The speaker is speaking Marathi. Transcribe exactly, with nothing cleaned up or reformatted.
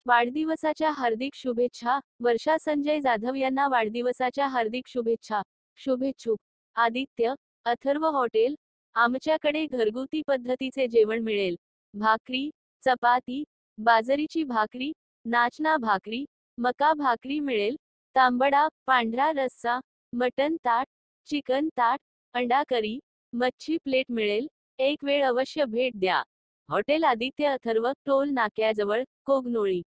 वाढदिवसाच्या हार्दिक शुभेच्छा. वर्षा संजय जाधव यांना वाढदिवसाच्या हार्दिक शुभेच्छा. शुभेच्छुक आदित्य, अथर्व हॉटेल. आमच्याकडे घरगुती पद्धतीचे जेवण मिळेल. भाकरी, चपाती, बाजरीची भाकरी, नाचना भाकरी, मका भाकरी मिळेल. तांबडा, पांढरा रस्सा, मटण ताट, चिकन ताट, अंडा करी, मच्छी प्लेट मिळेल. एक वेळ अवश्य भेट द्या. हॉटेल आदित्य, अथर्व, टोल नाक्याजवळ, कोगनोळी.